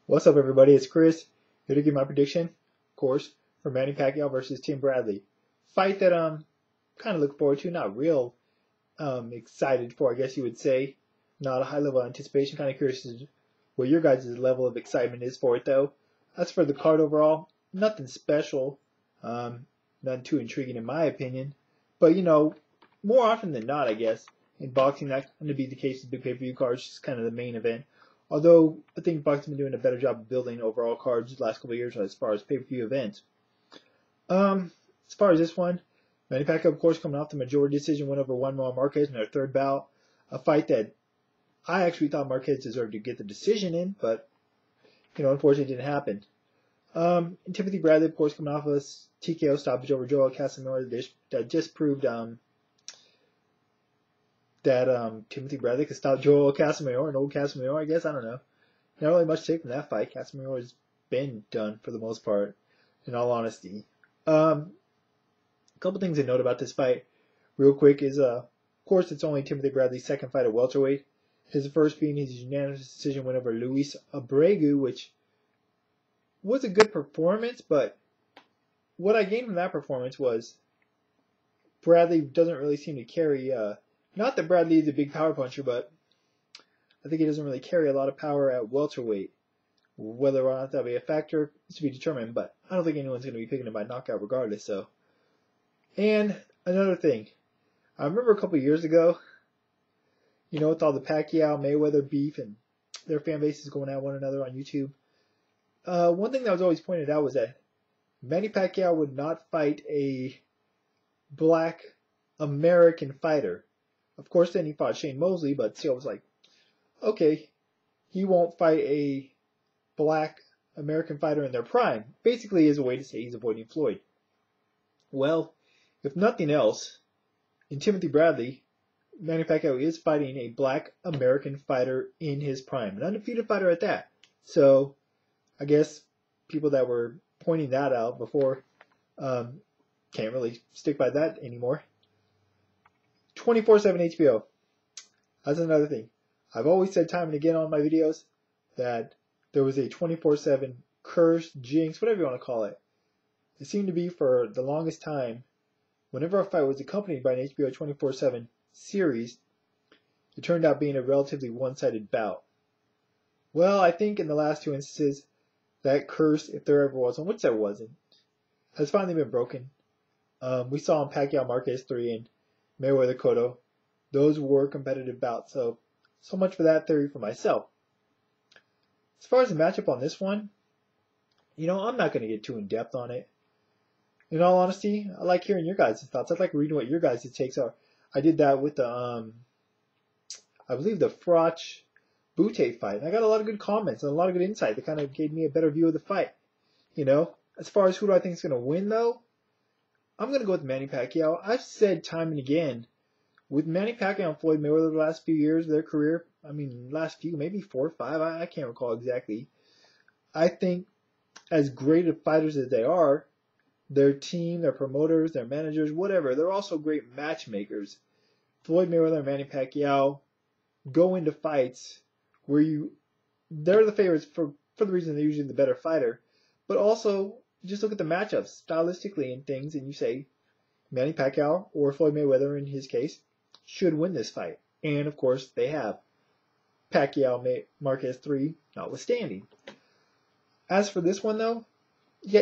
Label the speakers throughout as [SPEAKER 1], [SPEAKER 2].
[SPEAKER 1] What's up, everybody? It's Chris here to give my prediction, of course, for Manny Pacquiao versus Tim Bradley. Fight that I'm kind of looking forward to, not real excited for, I guess you would say. Not a high level of anticipation. Kind of curious what your guys' level of excitement is for it, though. As for the card overall, nothing special, nothing too intriguing in my opinion. But more often than not, I guess in boxing that's going to be the case with big pay-per-view cards, just kind of the main event. Although I think boxing's been doing a better job of building overall cards the last couple of years as far as pay-per-view events. As far as this one, Manny Pacquiao, of course, coming off the majority decision win over Juan Marquez in their third bout, a fight that I actually thought Marquez deserved to get the decision in, but unfortunately, it didn't happen. And Timothy Bradley, of course, coming off a TKO stoppage over Joel Casamero, that just proved that Timothy Bradley could stop Joel Casamero, an old Casamero, I guess. I don't know. Not really much to take from that fight. Casamero has been done for the most part, in all honesty. A couple things to note about this fight, real quick, is of course it's only Timothy Bradley's second fight at welterweight. His first being his unanimous decision win over Luis Abregu, which was a good performance, but what I gained from that performance was Bradley doesn't really seem to carry. Not that Bradley is a big power puncher, but I think he doesn't really carry a lot of power at welterweight. Whether or not that'll be a factor is to be determined, but I don't think anyone's going to be picking him by knockout regardless. So, and another thing, I remember a couple years ago, with all the Pacquiao Mayweather beef and their fan bases going at one another on YouTube. One thing that was always pointed out was that Manny Pacquiao would not fight a black American fighter. Of course, then he fought Shane Mosley, but still was like, okay, he won't fight a black American fighter in their prime. Basically, is a way to say he's avoiding Floyd. Well, if nothing else, in Timothy Bradley, Manny Pacquiao is fighting a black American fighter in his prime, an undefeated fighter at that. So, I guess people that were pointing that out before can't really stick by that anymore. 24/7 HBO. That's another thing. I've always said time and again on my videos that there was a 24/7 curse, jinx, whatever you want to call it. It seemed to be for the longest time, whenever a fight was accompanied by an HBO 24/7 series, it turned out being a relatively one-sided bout. Well, I think in the last two instances, that curse, if there ever was one, which there wasn't, has finally been broken. We saw in Pacquiao Marquez 3 and Mayweather Cotto. Those were competitive bouts, so much for that theory for myself. As far as the matchup on this one, I'm not going to get too in-depth on it. In all honesty, I like hearing your guys' thoughts. I like reading what your guys' takes are. I did that with the, I believe the Froch Butte fight. And I got a lot of good comments and a lot of good insight that kind of gave me a better view of the fight. As far as who do I think is going to win, though, I'm going to go with Manny Pacquiao. I've said time and again, with Manny Pacquiao and Floyd Mayweather the last few years of their career, last few, maybe 4 or 5, I can't recall exactly. I think as great of fighters as they are, their team, their promoters, their managers, whatever, they're also great matchmakers. Floyd Mayweather and Manny Pacquiao go into fights where they're the favorites for the reason they're usually the better fighter, but also just look at the matchups stylistically and things, and you say Manny Pacquiao or Floyd Mayweather in his case should win this fight, and of course they have. Pacquiao Marquez 3 notwithstanding. As for this one though, yeah,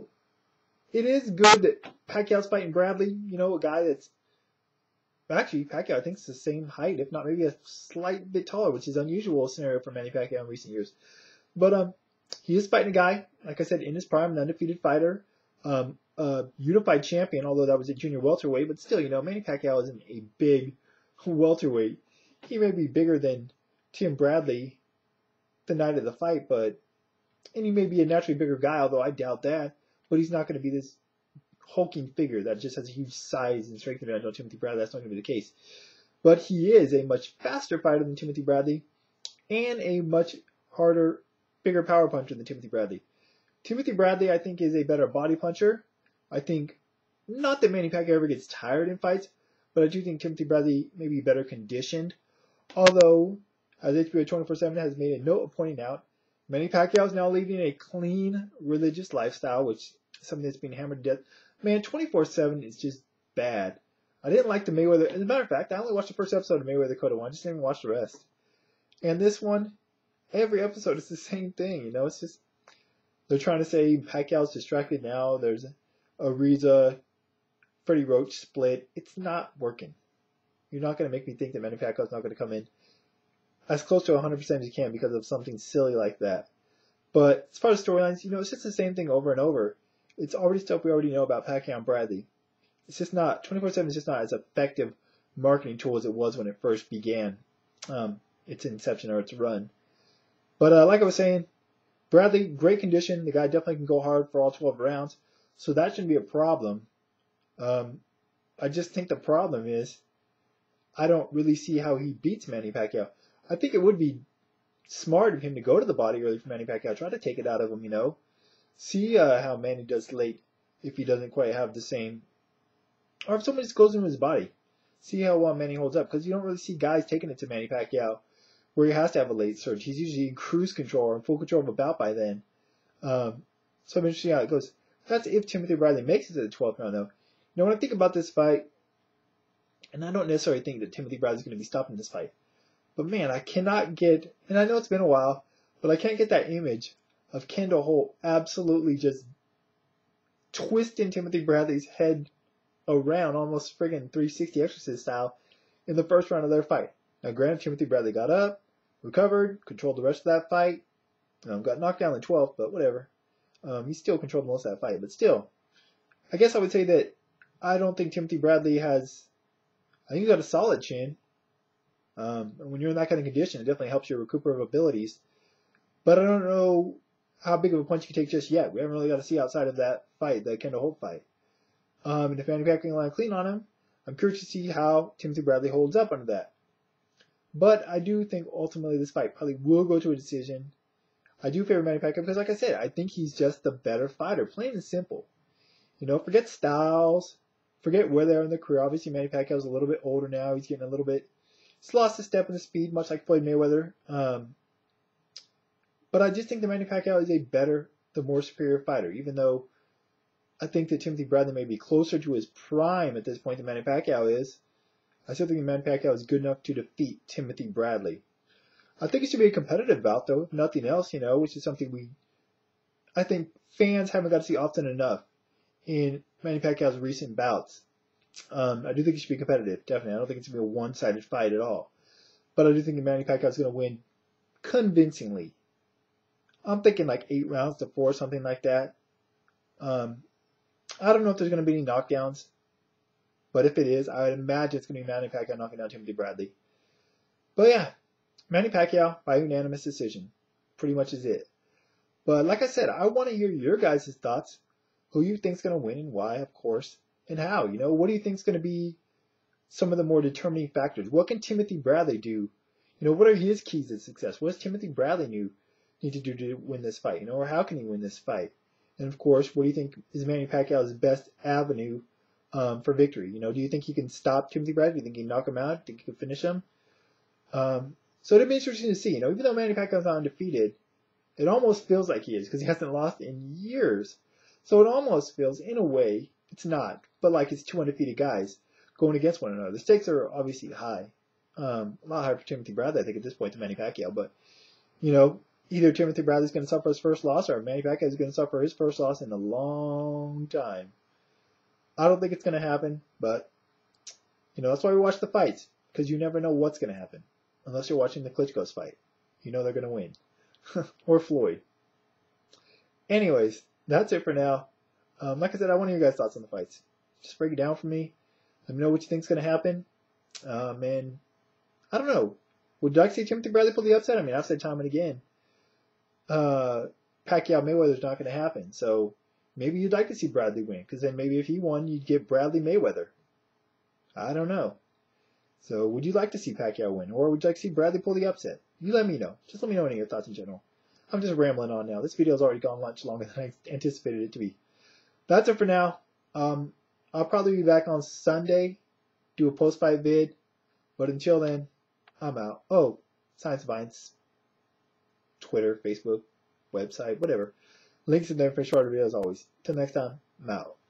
[SPEAKER 1] it is good that Pacquiao's fighting Bradley, a guy that's actually Pacquiao I think is the same height, if not maybe a slight bit taller, which is an unusual scenario for Manny Pacquiao in recent years. But he is fighting a guy, like I said, in his prime, an undefeated fighter, a unified champion, although that was at junior welterweight, but still, Manny Pacquiao isn't a big welterweight. He may be bigger than Tim Bradley the night of the fight, and he may be a naturally bigger guy, although I doubt that, but he's not going to be this hulking figure that just has a huge size and strength advantage on Timothy Bradley. That's not going to be the case. But he is a much faster fighter than Timothy Bradley, and a much harder, bigger power puncher than Timothy Bradley. Timothy Bradley, I think, is a better body puncher. I think, not that Manny Pacquiao ever gets tired in fights, but I do think Timothy Bradley may be better conditioned. Although, as HBO 24/7 has made a note of pointing out, Manny Pacquiao is now leading a clean religious lifestyle, which is something that's being hammered to death. Man, 24/7 is just bad. I didn't like the Mayweather. As a matter of fact, I only watched the first episode of Mayweather Cotto 1. I just didn't even watch the rest. And this one, every episode is the same thing. You know, it's just they're trying to say Pacquiao's distracted now. There's a Reza, Freddie Roach split. It's not working. You're not going to make me think that Manny Pacquiao's not going to come in as close to 100% as you can because of something silly like that. But as far as storylines, you know, it's just the same thing over and over. It's already stuff we already know about Pacquiao and Bradley. It's just not, 24/7 is just not as effective marketing tool as it was when it first began its inception or its run. But like I was saying, Bradley, great condition. The guy definitely can go hard for all 12 rounds. So that shouldn't be a problem. I just think the problem is I don't really see how he beats Manny Pacquiao. I think it would be smart of him to go to the body early for Manny Pacquiao, try to take it out of him, you know. See how Manny does late if he doesn't quite have the same, or if someone just goes into his body. See how well Manny holds up, because you don't really see guys taking it to Manny Pacquiao where he has to have a late surge. He's usually in cruise control or in full control of a bout by then. So I'm interested how it goes. That's if Timothy Bradley makes it to the 12th round, though. You know, when I think about this fight, and I don't necessarily think that Timothy Bradley's going to be stopping this fight, but man, I cannot get, and I know it's been a while, but I can't get that image of Kendall Holt absolutely just twisting Timothy Bradley's head around, almost friggin' 360 Exorcist style, in the first round of their fight. Now, granted, Timothy Bradley got up, recovered, controlled the rest of that fight, got knocked down in the 12th, but whatever. He still controlled most of that fight, but still, I guess I would say that I don't think Timothy Bradley has, I think he's got a solid chin. When you're in that kind of condition, it definitely helps your recuperative abilities. But I don't know how big of a punch you can take just yet. We haven't really got to see outside of that fight, the Kendall Holt fight. And if Manny Pacquiao can land clean on him, I'm curious to see how Timothy Bradley holds up under that. But I do think ultimately this fight probably will go to a decision. I do favor Manny Pacquiao because, like I said, I think he's just the better fighter, plain and simple. You know, forget styles, forget where they are in their career. Obviously, Manny Pacquiao's a little bit older now. He's getting a little bit, he's lost a step in the speed, much like Floyd Mayweather. But I just think that Manny Pacquiao is a better, the more superior fighter, even though I think that Timothy Bradley may be closer to his prime at this point than Manny Pacquiao is. I still think Manny Pacquiao is good enough to defeat Timothy Bradley. I think it should be a competitive bout, though, if nothing else, you know, which is something I think fans haven't got to see often enough in Manny Pacquiao's recent bouts. I do think it should be competitive, definitely. I don't think it's going to be a one-sided fight at all. But I do think Manny Pacquiao is going to win convincingly. I'm thinking like 8 rounds to 4, something like that. I don't know if there's going to be any knockdowns. But if it is, I would imagine it's going to be Manny Pacquiao knocking down Timothy Bradley. But yeah, Manny Pacquiao by unanimous decision. Pretty much is it. But like I said, I want to hear your guys' thoughts. Who you think's going to win and why, of course, and how. You know, what do you think's going to be some of the more determining factors? What can Timothy Bradley do? You know, what are his keys to success? What does Timothy Bradley need to do to win this fight? You know, or how can he win this fight? And of course, what do you think is Manny Pacquiao's best avenue for victory? You know, do you think he can stop Timothy Bradley? Do you think he can knock him out? Do you think he can finish him? So it'd be interesting to see. You know, even though Manny Pacquiao's not undefeated, it almost feels like he is because he hasn't lost in years. So it almost feels, in a way, it's not, but like it's 2 undefeated guys going against one another. The stakes are obviously high. A lot higher for Timothy Bradley, I think, at this point than Manny Pacquiao. But, you know, either Timothy Bradley's going to suffer his first loss or Manny Pacquiao is going to suffer his first loss in a long time. I don't think it's going to happen, but, you know, that's why we watch the fights, because you never know what's going to happen, unless you're watching the Klitschko's fight. You know they're going to win. Or Floyd. Anyways, that's it for now. Like I said, I want to hear your guys' thoughts on the fights. Just break it down for me. Let me know what you think's going to happen. And I don't know. Would you like to see Timothy Bradley pull the upset? I mean, I've said time and again, Pacquiao Mayweather's not going to happen. So maybe you'd like to see Bradley win, because then maybe if he won, you'd get Bradley Mayweather. I don't know. So would you like to see Pacquiao win, or would you like to see Bradley pull the upset? You let me know. Just let me know any of your thoughts in general. I'm just rambling on now. This video's already gone much longer than I anticipated it to be. That's it for now. I'll probably be back on Sunday, do a post-fight vid. But until then, I'm out. Oh, Science Vines, Twitter, Facebook. website, whatever. Links in there for shorter videos always. Till next time, I'm out.